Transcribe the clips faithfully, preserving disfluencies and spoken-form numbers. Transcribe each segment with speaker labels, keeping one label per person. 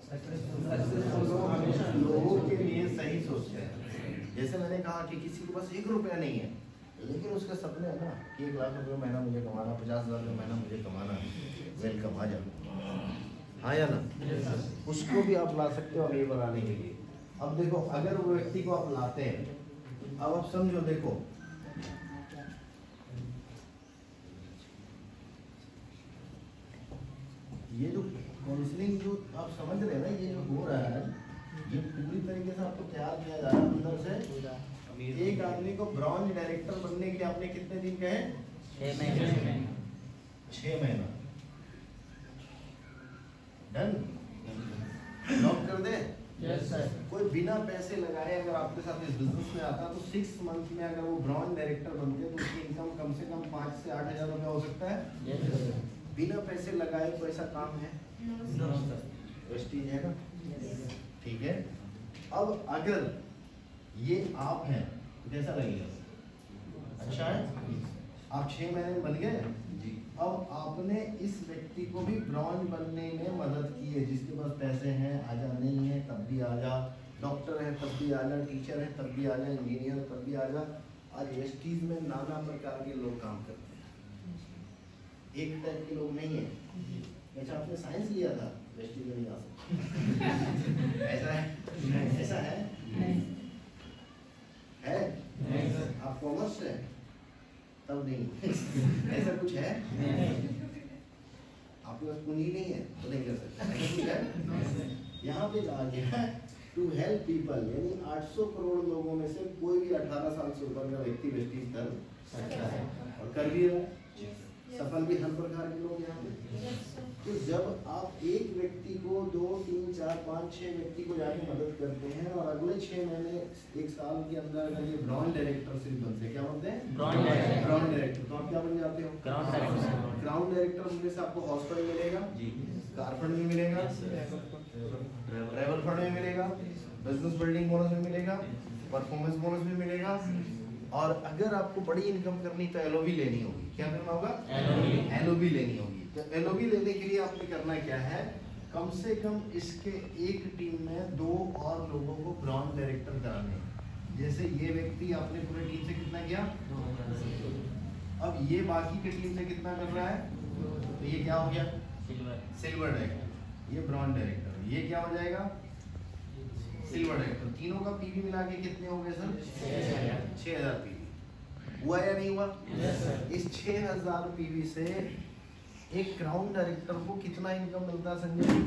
Speaker 1: Successful लोग हमेशा लोगों के लिए सही सोचते हैं। जैसे मैंने कहा कि किसी के पास एक रुपया नहीं है लेकिन उसके सपने है ना कि एक लाख रुपये महीना मुझे कमाना, पचास हज़ार रुपये महीना मुझे कमाना, वेलकम, आ जाओ, हाँ या ना, उसको भी आप ला सकते हो अमीर बनाने के लिए। अब देखो अगर वो व्यक्ति को आप लाते हैं, अब आप समझो, देखो ये जो काउंसलिंग जो आप समझ रहे हैं ना, ये जो हो रहा है ये पूरी तरीके से आपको तैयार किया जा रहा है अंदर से। एक आदमी को ब्रॉन्ज डायरेक्टर बनने के आपने कितने दिन कहे? छह महीने। छह महीना डन, लॉक कर दे।
Speaker 2: Yes sir.
Speaker 1: कोई बिना पैसे लगाए अगर आपके साथ इस बिजनेस में आता तो सिक्स मंथ में अगर वो ब्रॉन्ज डायरेक्टर बनते तो उसकी इनकम कम से कम पाँच से आठ हजार रुपया हो सकता है।
Speaker 2: Yes sir.
Speaker 1: बिना पैसे लगाए कोई ऐसा काम है?
Speaker 2: No sir.
Speaker 1: वेस्टेज है ना, ठीक है। अब अगर ये आप हैं तो कैसा लगेगा? अच्छा है, आप छह महीने बन गए जी। अब आपने इस व्यक्ति को भी ब्रॉन्ज बनने में मदद की है। जिसके पास पैसे हैं आजा, नहीं है तब भी आजा, डॉक्टर है तब भी आजा, टीचर है तब भी आजा, इंजीनियर तब भी आजा। आज वेस्टीज में नाना प्रकार के लोग काम करते हैं, एक टाइप के लोग नहीं है। अच्छा आपने साइंस लिया था, वेस्टीज में नहीं आ सकते ऐसा है? ऐसा है? है? आप कॉमर्स से तब नहीं ऐसा कुछ है? आपके पास पूंजी नहीं है तो नहीं कर सकते, ऐसा कुछ है? यहाँ पे आ गया टू हेल्प पीपल, यानी आठ सौ करोड़ लोगों में से कोई भी अठारह साल से ऊपर का व्यक्ति वेस्टीज कर सकता है और कर भी रहा है, सफल भी हर प्रकार के लोग यहाँ पे। तो जब आप एक व्यक्ति को दो तीन चार पाँच छः व्यक्ति को जाके मदद करते हैं और अगले छः महीने एक साल के अंदर अगर ये ब्रॉन्ज डायरेक्टर सिर्फ बनते हैं, क्या बनते हैं? Bronze director. ब्रॉन्ज डायरेक्टर तो आप क्या बन जाते हो? Ground director. ग्राउंड डायरेक्टर बनने से आपको हाउस फंड मिलेगा, कार फंड भी मिलेगा, ट्रैवल फंड भी मिलेगा, बिजनेस बिल्डिंग बोनस भी मिलेगा, परफॉर्मेंस बोनस भी मिलेगा। और अगर आपको बड़ी इनकम करनी तो एलओबी लेनी होगी। क्या करना होगा? एलओबी लेनी होगी। तो एलओबी लेने के लिए आपने करना क्या है? कम से कम इसके एक टीम में दो और लोगों को ब्रॉन्ज डायरेक्टर कराने हैं। जैसे ये व्यक्ति आपने पूरी टीम से कितना किया? अब ये बाकी की टीम से कितना कर रहा है? तो ये क्या हो गया? Silver director. ये ब्रॉन्ज डायरेक्टर, ये क्या हो जाएगा? Silver director. तीनों का पीवी मिला के कितने हो गए सर? छह हजार पीवी। हुआ या नहीं हुआ? yes, इस छह हजार पीवी से एक ग्राउंड डायरेक्टर को कितना इनकम मिलता है संजय?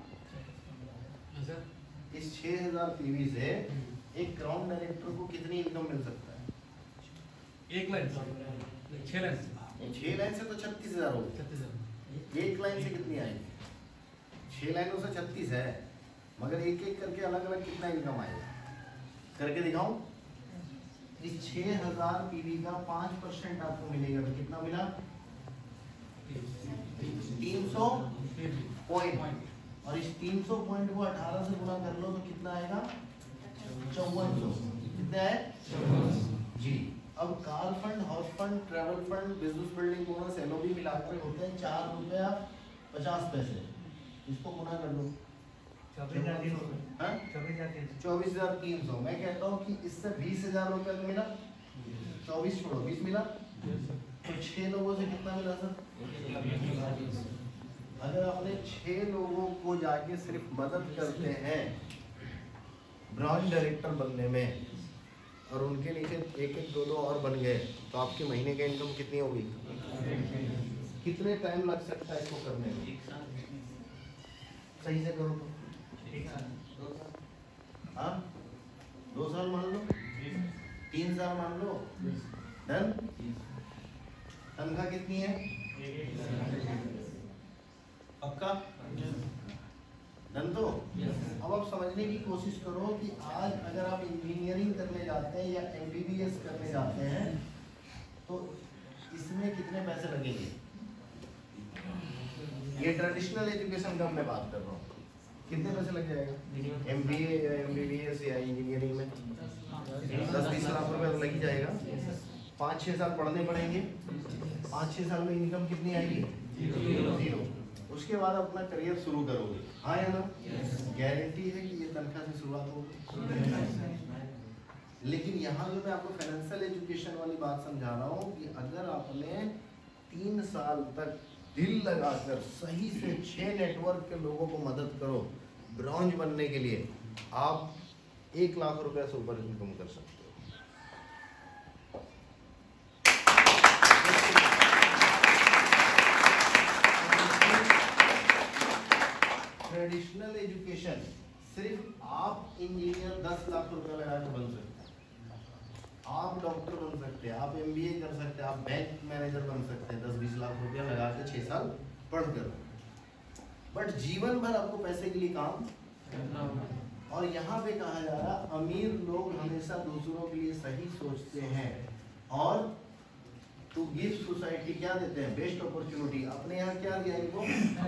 Speaker 1: इस छह हजार पीवी से एक ग्राउंड डायरेक्टर को कितनी इनकम मिल सकता है?
Speaker 3: एक लाइन से छह लाइन से
Speaker 1: छह लाइन से तो छत्तीस हजार हो गए। एक लाइन से कितनी आएगी? छह लाइनों से छत्तीस है, मगर एक एक करके अलग अलग कितना इनकम आएगा? करके दिखाऊं? इस छह हजार पीवी का पाँच परसेंट आपको मिलेगा तो कितना मिला? तीन सौ पॉइंट। और इस तीन सौ पॉइंट को अठारह से गुना कर लो तो कितना आएगा? चौवन सौ। कितना है? जी। अब car fund, house fund, travel fund, business building bonus, LOB मिलाकर होते हैं चार रुपया पचास पैसे। इसको गुना कर लो, चौबीस हजार तीन सौ। मैं कहता हूँ कि इससे बीस हजार रुपये तो मिला, चौबीस छोड़ो बीस मिला, तो छह लोगों से कितना मिला सर? अगर आपने छह लोगों को जाके सिर्फ मदद करते हैं ब्रॉन्ज डायरेक्टर बनने में और उनके नीचे एक एक दो दो और बन गए तो आपके महीने की इनकम कितनी होगी? कितने टाइम लग सकता है इसको करने में? सही से करो तो हाँ, दो साल मान लो, तीन साल मान लो, डन। तनख्वाह कितनी है? पक्का? डन। तो अब आप समझने की कोशिश करो कि आज अगर आप इंजीनियरिंग करने जाते हैं या एमबीबीएस करने जाते हैं तो इसमें कितने पैसे लगेंगे? ये ट्रेडिशनल एजुकेशन का मैं बात कर रहा हूँ। कितने पैसे लग जाएगा? एमबीए या एमबीबीएस या इंजीनियरिंग में दस बीस लाख रुपए तो लग ही जाएगा। पाँच छः साल पढ़ने पड़ेंगे, पाँच छः साल में इनकम कितनी आएगी? जीरो। उसके बाद अपना करियर शुरू करोगे, हाँ या ना? गारंटी है कि ये तनख्वाह से शुरुआत होगी। लेकिन यहाँ जो मैं आपको फाइनेंशियल एजुकेशन वाली बात समझा रहा हूँ कि अगर आपने तीन साल तक दिल लगाकर सही से छह नेटवर्क के लोगों को मदद करो ब्रॉन्ज बनने के लिए, आप एक लाख रुपए से ऊपर इनकम कर सकते हो। ट्रेडिशनल एजुकेशन सिर्फ आप इंजीनियर दस लाख रुपए लगा के बन सकते हैं, आप डॉक्टर बन सकते हैं, आप एमबीए कर सकते हैं, आप बैंक मैनेजर बन सकते हैं दस बीस लाख रुपया लगा के छह साल पढ़कर। बट जीवन भर आपको पैसे के लिए काम करना होगा। और यहाँ पे कहा जा रहा अमीर लोग हमेशा दूसरों के लिए सही सोचते हैं और टू गिव सोसाइटी क्या देते हैं, बेस्ट अपॉर्चुनिटी। अपने यहाँ क्या दिया इनको,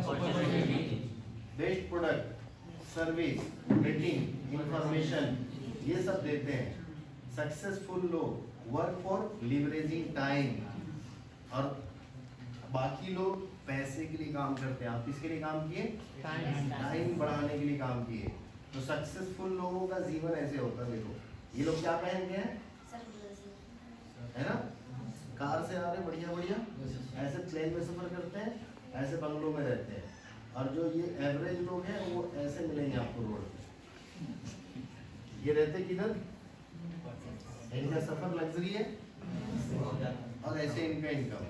Speaker 1: best product, service, rating, information, ये सब देते हैं। सक्सेसफुल लोग वर्क फॉर लिवरेजिंग टाइम, और बाकी लोग पैसे के लिए काम करते हैं। आप किसके लिए काम किए, टाइम बढ़ाने के लिए काम किए। तो सक्सेसफुल लोगों का जीवन ऐसे होता है। देखो ये लोग क्या पहन के हैं, है ना, कार से आ रहे बढ़िया बढ़िया, ऐसे प्लेन में सफर करते हैं, ऐसे बंगलों में रहते हैं। और जो ये एवरेज लोग हैं वो ऐसे मिलेंगे आपको रोड पे। ये रहते किधर, इनका सफर लग्जरी है और ऐसे इनका इनकम।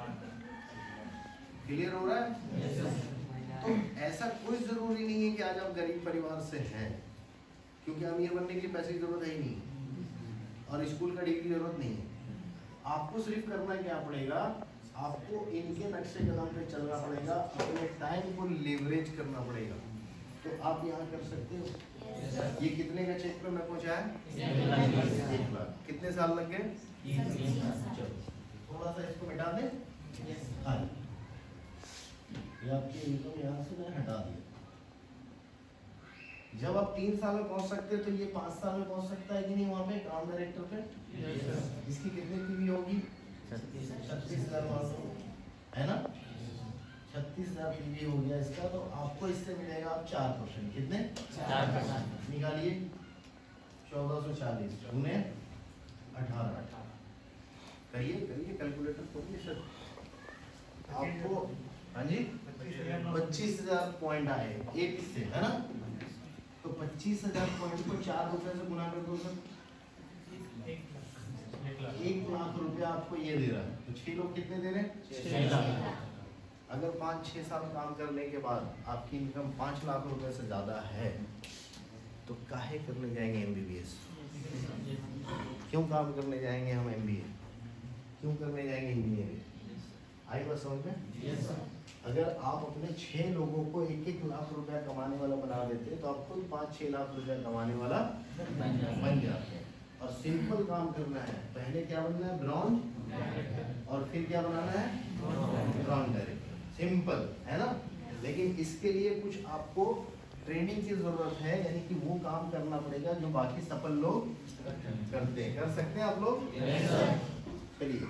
Speaker 1: क्लियर हो रहा है? तो ऐसा कोई जरूरी नहीं है कि आज आप गरीब परिवार से हैं, क्योंकि अमीर बनने के लिए पैसे की जरूरत है ही नहीं और स्कूल का डिग्री जरूरत नहीं है। आपको सिर्फ करना क्या पड़ेगा, आपको इनके नक्शे कदम पे चलना पड़ेगा, अपने टाइम को लेवरेज करना पड़ेगा। तो आप यहाँ कर सकते हो। ये कितने का चेक पे मैं पहुँचा है, एक लाख। कितने साल लग गए, चलो थोड़ा सा इसको मिटा दें। हाँ, ये आपकी इनकम यहाँ से मैंने हटा दिया। जब आप तीन साल में पहुंच सकते हैं तो ये पाँच साल में पहुंच सकता है कि नहीं वहाँ पे काम डायरेक्टर पे। इसकी कितनी पीवी होगी, छत्तीस हजार है ना, छत्तीस हजार पीवी हो गया इसका। तो आपको इससे मिलेगा आप चार परसेंट, कितने, चार परसेंट निकालिए। चौदह सौ चालीस गुने अठारह, करिए करिए कैलकुलेटर खोलिए सर। आपको हाँ जी पच्चीस हजार पॉइंट आए एक से, है ना। तो पच्चीस हजार पॉइंट को चार रुपए से गुना कर दो सर, एक लाख रुपया आपको ये दे रहा है। तो छह लोग कितने दे रहे हैं, अगर पाँच छह साल काम करने के बाद आपकी इनकम पाँच लाख रुपए से ज्यादा है तो काहे करने जाएंगे एमबीबीएस, क्यों काम करने जाएंगे हम एमबीए, क्यों करने जाएंगे इंजीनियरिंग। आई बात समझ में? अगर आप अपने छह लोगों को एक एक लाख रुपया कमाने वाला बना देते तो आप खुद पाँच छह लाख रुपया कमाने वाला बन जाते हैं। और सिंपल काम करना है, पहले क्या बनना है, ब्रॉन्ज, और फिर क्या बनाना है, ब्रॉन्ज डायरेक्टर। सिंपल है ना। लेकिन इसके लिए कुछ आपको ट्रेनिंग की जरूरत है, यानी कि वो काम करना पड़ेगा जो बाकी सफल लोग करते हैं। कर सकते हैं आप लोग, चलिए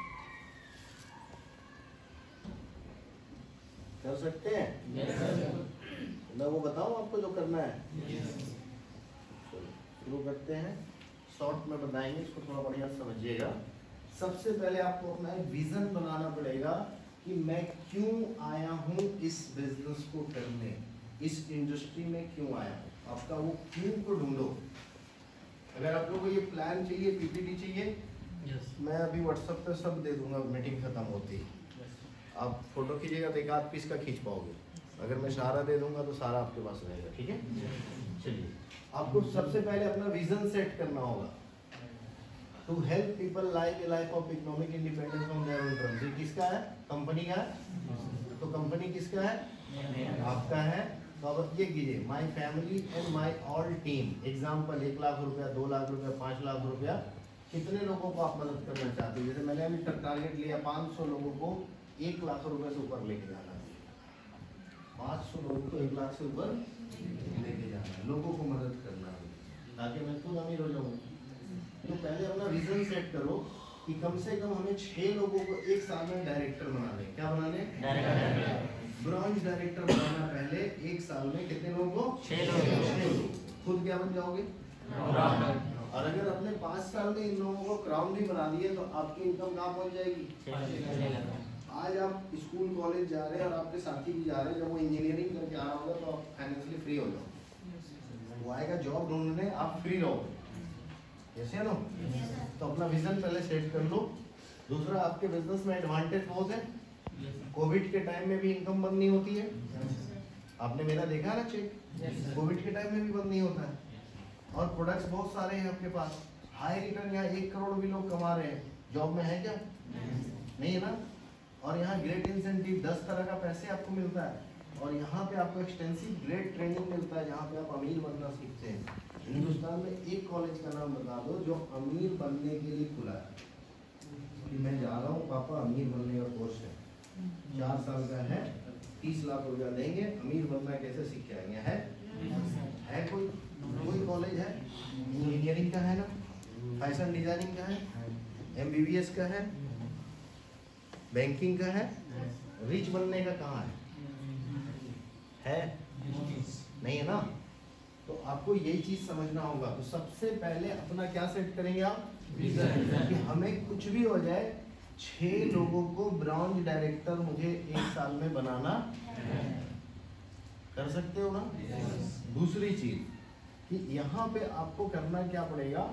Speaker 1: कर सकते हैं। yes, मैं वो बताऊं आपको जो करना है। शुरू करते हैं, शॉर्ट में बताएंगे, इसको थोड़ा बढ़िया समझिएगा। सबसे पहले आपको अपना एक विजन बनाना पड़ेगा कि मैं क्यों आया हूँ इस बिजनेस को करने, इस इंडस्ट्री में क्यों आया हूँ। आपका वो क्यों को ढूंढो। अगर आप लोगों को ये प्लान चाहिए, पीपीटी चाहिए, yes. मैं अभी व्हाट्सएप पे सब दे दूंगा मीटिंग खत्म होती है। आप फोटो खींचिएगा तो एक आध पीस का खींच पाओगे, अगर मैं सारा दे दूंगा तो सारा आपके पास रहेगा, ठीक है। चलिए आपको सबसे पहले अपना विजन सेट करना होगा। To help people live a life of economic independence on their own terms. ये किसका है, कंपनी का है। तो कंपनी किसका है, आपका है। तो अब ये कीजिए, my family and my all team. Example, एक लाख रुपया, दो लाख रुपया, पाँच लाख रुपया, कितने लोगों को आप मदद करना चाहते हो। जैसे मैंने अभी टारगेट लिया पाँच सौ लोगों को एक लाख रुपए से ऊपर लेके जाना है। पाँच सौ लोगों को एक लाख से ऊपर लेके जाना है, लोगों को मदद करना है ताकि मैं खुद अमीर हो जाऊँ। तो पहले अपना विजन सेट करो कि कम से कम हमें छह लोगों को एक साल में डायरेक्टर बनाने। क्या बनाने, ब्रॉन्ज डायरेक्टर बनाना। पहले एक साल में कितने लोगों को, छह लोगों खुद क्या बन जाओगे? और अगर अपने पाँच साल में इन लोगों को क्राउन भी बना दिए तो आपकी इनकम कहाँ पहुँच जाएगी? आज आप स्कूल कॉलेज जा रहे हैं और आपके साथी भी जा रहे हैं, जब वो इंजीनियरिंग करके आ रहा होगा तो आप फाइनेंशियली फ्री हो जाओ, वो आएगा जॉब ढूंढने, आप फ्री रहोगे, ऐसे है ना? तो अपना विजन पहले सेट कर लो। दूसरा, आपके बिजनेस में एडवांटेज बहुत है, कोविड के टाइम में भी इनकम बंद नहीं होती है। आपने मेरा देखा है ना चेक, कोविड के टाइम में भी बंद नहीं होता है। और प्रोडक्ट्स बहुत सारे हैं आपके पास, हाई रिटर्न, यहाँ एक करोड़ भी लोग कमा रहे हैं, जॉब में है क्या? नहीं है ना? और यहाँ ग्रेट इंसेंटिव, दस तरह का पैसे आपको मिलता है, और यहाँ पे आपको एक्सटेंसिव ग्रेट ट्रेनिंग मिलता है जहाँ पे आप अमीर बनना सीखते हैं। हिंदुस्तान में एक कॉलेज का नाम बता दो जो अमीर बनने के लिए खुला है, कि मैं जा रहा हूँ पापा अमीर बनने का कोर्स है, चार साल का है, तीस लाख रुपया देंगे, अमीर बनना कैसे सीख के आएंगे? है है कोई कोई कॉलेज है? इंजीनियरिंग का है ना, फैशन डिजाइनिंग का है, एमबीबीएस का है, बैंकिंग का है, रिच बनने का कहाँ है? है नहीं है ना? तो आपको यही चीज समझना होगा। तो सबसे पहले अपना क्या सेट करेंगे आप? कि हमें कुछ भी हो जाए, छह लोगों को ब्रांच डायरेक्टर मुझे एक साल में बनाना कर सकते हो ना? दूसरी चीज कि यहाँ पे आपको करना क्या पड़ेगा,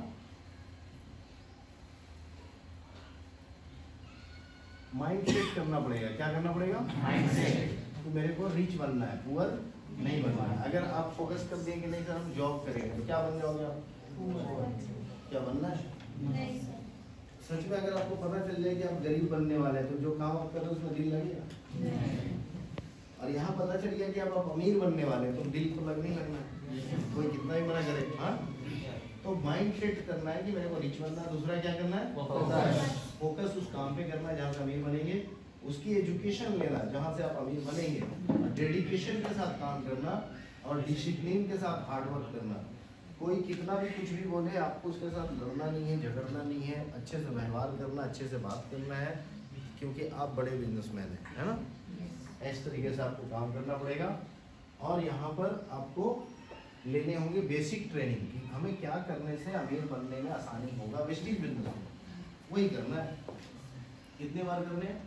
Speaker 1: माइंड सेट करना पड़ेगा। क्या करना पड़ेगा? Mind set. तो मेरे को रिच बनना है, पुअर नहीं बनना है। अगर आप फोकस कर देंगे नहीं सर हम जॉब करेंगे, तो क्या बन जाओगे आप? क्या बनना है? नहीं सच में अगर आपको पता चल जाए कि आप गरीब बनने वाले हैं, तो जो काम आप कर रहे हैं उसमें दिल लगेगा? और यहाँ पता चल गया कि आप, आप अमीर बनने वाले हैं, तो दिल तो लग नहीं लगना, कोई कितना भी मना करे। हाँ, तो माइंड सेट करना है कि मेरे को रिच बनना है। दूसरा क्या करना है? फोकस उस काम पे करना है जहाँ से अमीर बनेंगे, उसकी एजुकेशन लेना जहाँ से आप अमीर बनेंगे, डेडिकेशन के साथ काम करना और डिसिप्लिन के साथ हार्डवर्क करना। कोई कितना भी कुछ भी बोले, आपको उसके साथ लड़ना नहीं है, झगड़ना नहीं है, अच्छे से व्यवहार करना, अच्छे से बात करना है, क्योंकि आप बड़े बिजनेसमैन हैं, है ना? इस तरीके से आपको काम करना पड़ेगा। और यहाँ पर आपको लेने होंगे बेसिक ट्रेनिंग कि हमें क्या करने से अमीर बनने में आसानी होगा। वेस्टिज बिजनेस में वही करना है। कितने बार करने हैं?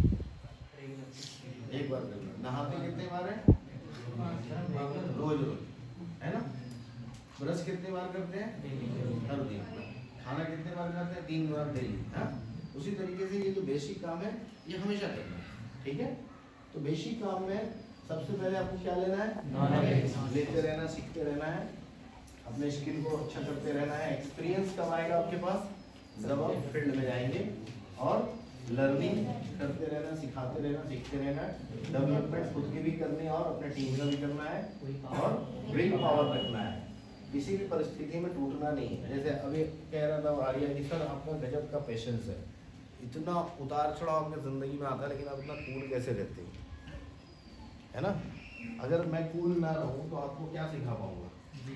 Speaker 1: एक बार करना। नहाते कितने बार है? रोज रोज, है ना? ब्रश कितने बार करते हैं? हर दिन। खाना कितने बार खाते हैं? तीन बार डेली। हाँ, उसी तरीके से ये जो बेसिक काम है ये हमेशा करना है, ठीक है? तो बेसिक काम में सबसे पहले आपको क्या लेना है? लेते रहना, सीखते रहना है, अपने स्किल को अच्छा करते रहना है। एक्सपीरियंस कब आएगा आपके पास? जब आप फील्ड में जाएंगे। और लर्निंग करते रहना, सिखाते रहना, सीखते रहना, डेवलपमेंट खुद की भी करनी है और अपने टीम का भी करना है, और विल पावर रखना है। किसी भी परिस्थिति में टूटना नहीं है। जैसे अभी कह रहा था आर्या जी, सर आपका गजब का पेशेंस है, इतना उतार चढ़ाव आपकी जिंदगी में आता है, लेकिन आप इतना कूल कैसे रहते हैं, है ना? अगर मैं कूल ना रहूं तो आपको क्या सिखा पाऊंगा?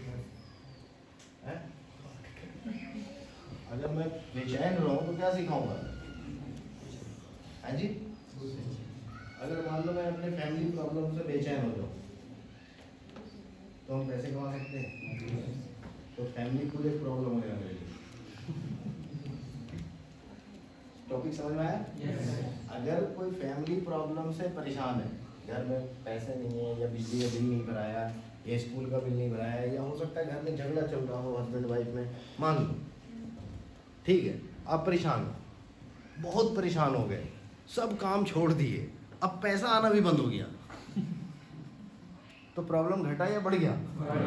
Speaker 1: अगर मैं बेचैन रहूं तो क्या सिखाऊंगा? है जी? अगर मान लो मैं अपने फैमिली प्रॉब्लम से बेचैन हो जाऊं तो हम पैसे कमा सकते हैं? तो फैमिली को एक प्रॉब्लम हो जाएगा। टॉपिक समझ में आया? yes. अगर कोई फैमिली प्रॉब्लम से परेशान है, घर में पैसे नहीं है, या बिजली का बिल नहीं भराया, या स्कूल का बिल नहीं भराया, या हो सकता है घर में झगड़ा चल रहा हो हस्बैंड वाइफ में, मान लो, ठीक है, आप परेशान हो, बहुत परेशान हो गए, सब काम छोड़ दिए, अब पैसा आना भी बंद हो गया, तो प्रॉब्लम घटा या बढ़ गया?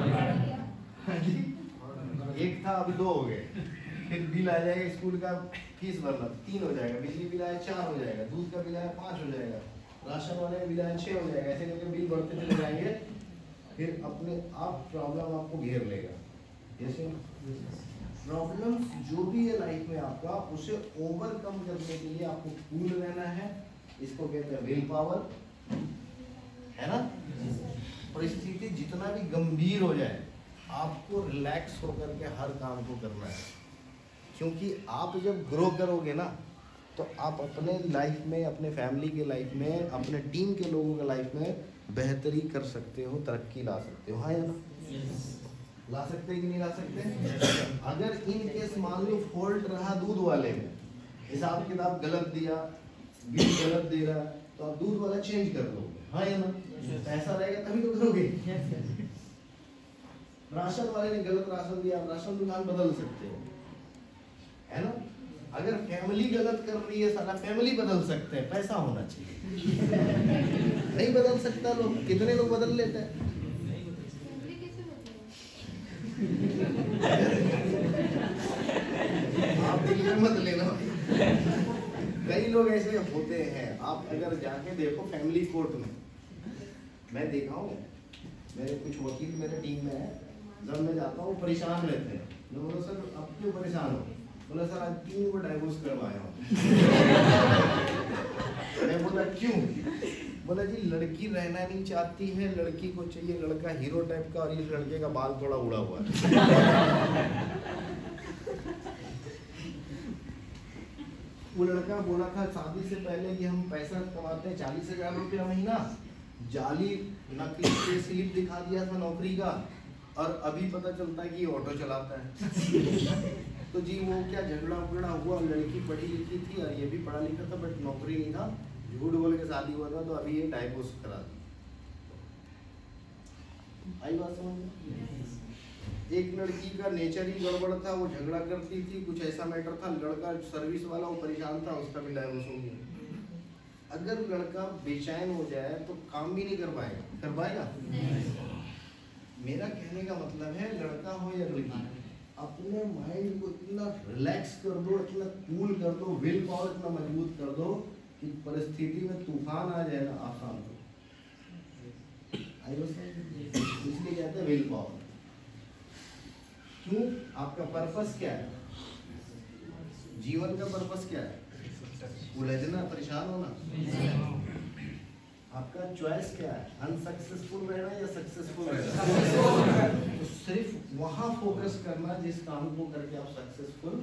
Speaker 1: एक था अभी दो हो गए, फिर बिल आ जाएगा, स्कूल का फीस भरना तीन हो जाएगा, बिजली बिल आया चार हो जाएगा, दूध का बिल आया पाँच हो जाएगा, राशन वाले का बिल आया छः हो जाएगा, ऐसे करके बिल बढ़ते चले जाएंगे, फिर अपने आप प्रॉब्लम आपको घेर लेगा। जैसे प्रॉब्लम जो भी है लाइफ में आपका, उसे ओवरकम करने के लिए आपको कूल रहना है, इसको कहते हैं विल पावर, है ना? परिस्थिति जितना भी गंभीर हो जाए, आपको रिलैक्स होकर के हर काम को करना है, क्योंकि आप जब ग्रो करोगे ना, तो आप अपने लाइफ में, अपने फैमिली के लाइफ में, अपने टीम के लोगों के लाइफ में बेहतरी कर सकते हो, तरक्की ला सकते हो। हाँ या ना? ला सकते कि नहीं ला सकते? अगर इन केस मान लो फॉल्ट रहा दूध वाले में, हिसाब किताब गलत दिया, बिल गलत दे रहा है, तो आप दूध वाला चेंज कर दोगे, हाँ या ना? पैसा रहेगा तभी तो करोगे। राशन वाले ने गलत राशन दिया, आप राशन दुकान बदल सकते हो, है ना? अगर फैमिली गलत कर रही है, सारा फैमिली बदल सकते हैं, पैसा होना चाहिए। नहीं बदल सकता लोग, कितने लोग बदल लेते हैं? आप दिल में मत लेना। कई लोग ऐसे होते हैं, आप अगर जाके देखो फैमिली कोर्ट में, मैं देखा हूँ, मेरे कुछ वकील मेरे टीम में है, जब मैं जाता हूँ परेशान रहते हैं, मैं बोला सर आप क्यों परेशान हो? बोला सर आज तीन को डाइवोर्स करवाया हूँ। मैं बोला क्यों? बोला जी लड़की रहना नहीं चाहती है, लड़की को चाहिए लड़का हीरो टाइप का, और इस लड़के का बाल थोड़ा उड़ा हुआ है। वो लड़का बोला था शादी से पहले कि हम पैसा कमाते हैं चालीस हजार रुपया महीना, जाली नकली पे स्लिप दिखा दिया था नौकरी का, और अभी पता चलता है कि ऑटो चलाता है। तो जी वो क्या झगड़ा उगड़ा हुआ, लड़की पढ़ी लिखी थी और ये भी पढ़ा लिखा था, बट नौकरी नहीं था, झूठ बोल के शादी हुआ था, तो अभी ये डाइवोर्स करा दी। आई बात समझ में? एक लड़की का नेचर ही गड़बड़ था, वो झगड़ा करती थी, कुछ ऐसा मैटर था, लड़का सर्विस वाला वो परेशान था, उसका भी डाइवोर्स हो गया। अगर लड़का बेचैन हो जाए तो काम भी नहीं कर पाएगा, कर पाएगा? मेरा कहने का मतलब है लड़का हो या लड़की, अपने माइंड को इतना रिलैक्स कर दो, इतना कूल कर दो, विल पावर इतना मजबूत कर दो कि परिस्थिति में तूफान आ जाए ना आसान हो। इसलिए कहते हैं विल पावर। क्यों? आपका पर्पस क्या है? जीवन का पर्पस क्या है? उलझना, परेशान होना? आपका चॉइस क्या है? अनसक्सेसफुल रहना या सक्सेसफुल रहना? तो सिर्फ वहां फोकस करना जिस काम को करके आप सक्सेसफुल,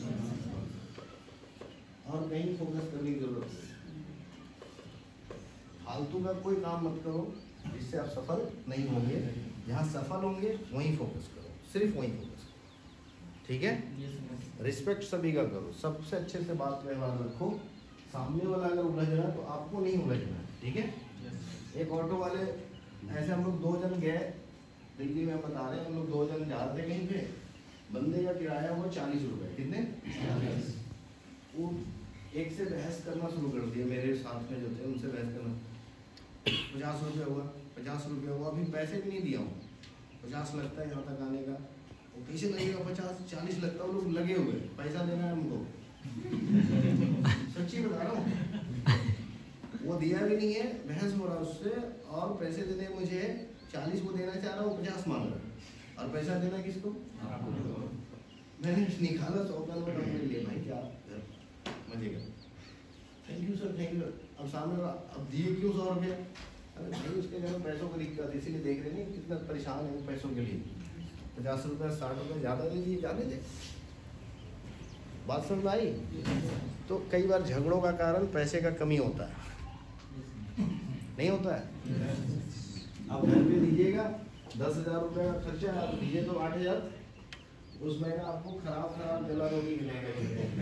Speaker 1: और कहीं फोकस करने की जरूरत नहीं। फालतू का कोई काम मत करो जिससे आप सफल नहीं होंगे, जहाँ सफल होंगे वहीं फोकस करो, सिर्फ वहीं फोकस करो, ठीक है? रिस्पेक्ट सभी का करो, सबसे अच्छे से बात व्यवहार रखो, सामने वाला अगर उलझ रहा है तो आपको नहीं उलझना है, ठीक है? एक ऑटो वाले, ऐसे हम लोग दो जन गए दिल्ली में, बता रहे हैं हम लोग दो जन जा रहे कहीं पे, बंदे का किराया हुआ चालीस रुपए, कितने? चालीस। वो एक से बहस करना शुरू कर दिया, मेरे साथ में जो थे उनसे बहस करना, पचास रुपया हुआ, पचास रुपया हुआ, अभी पैसे भी नहीं दिया हूँ, पचास लगता है यहाँ तक आने का, वो कैसे लगेगा पचास, चालीस लगता है, वो लोग लगे हुए, पैसा देना है हमको। सच्ची बता रहा हूँ, वो दिया भी नहीं है, बहस हो रहा उससे, और पैसे देने मुझे चालीस को देना चाह रहा हूँ, पचास मांग रहा है, और पैसा देना किसको? मैंने निकाला सौ का नोट अपने लिए, भाई क्या मजे का, thank you sir, thank you. अब सामने अब दिए क्यों सौ रुपये? अरे भाई उसके घर में पैसों की दिक्कत, इसीलिए देख रहे नहीं कितना परेशान है पैसों के लिए, पचास रुपये साठ रुपये ज़्यादा दे दिए, जाने दे। बात समझ में आई? तो कई बार झगड़ों का कारण पैसे का कमी होता है, नहीं होता है? आप घर पे दीजिएगा दस हजार रुपये का खर्चा, आप दीजिए तो आठ हजार, उस महीना आपको खराब खराब जला रोटी मिलेगा,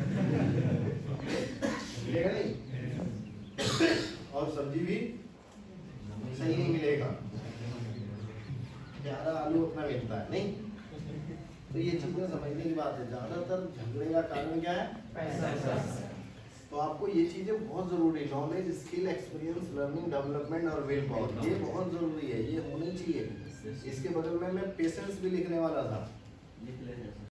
Speaker 1: मिलेगा नहीं, और सब्जी भी सही नहीं मिलेगा, ज्यादा आलू अपना मिलता है नहीं। तो ये चीजें समझने की बात है, ज्यादातर झगड़े का कारण क्या है? पैसा। तो आपको ये चीजें बहुत जरूरी है, knowledge, skill, experience, learning, development और विल पावर, ये बहुत जरूरी है, ये होनी चाहिए। इसके बगल में मैं पेशेंस भी लिखने वाला था।